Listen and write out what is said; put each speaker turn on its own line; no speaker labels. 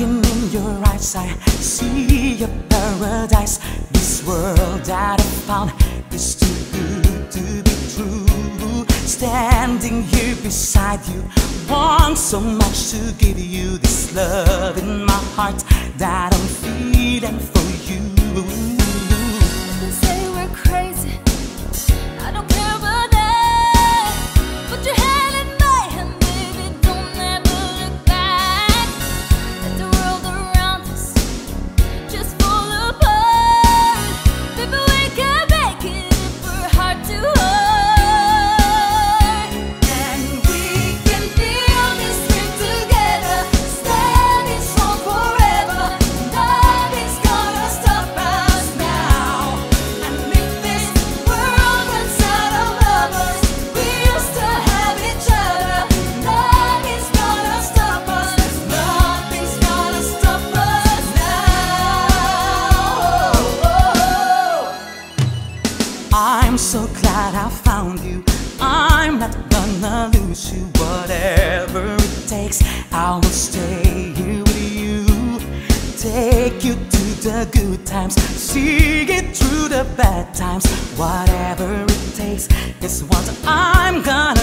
Looking in your eyes, I see a paradise. This world that I found is too good to be true. Standing here beside you, want so much to give you this love in my heart that I'm feeling for you.
They say we're crazy, I don't care about that. Put your hand in my hand, baby, don't ever look back. Let the world around us just fall apart. Baby, we can make it if we're hard to hold.
And we can build this dream together, standing strong forever. Nothing's gonna stop us now. And if this world runs out of lovers, we'll still have each other. Nothing's gonna stop us. Nothing's gonna stop us now. I'm so glad I found you. I'm not gonna lose you. Whatever it takes, I will stay here with you. Take you to the good times, see it through the bad times. Whatever it takes is what I'm gonna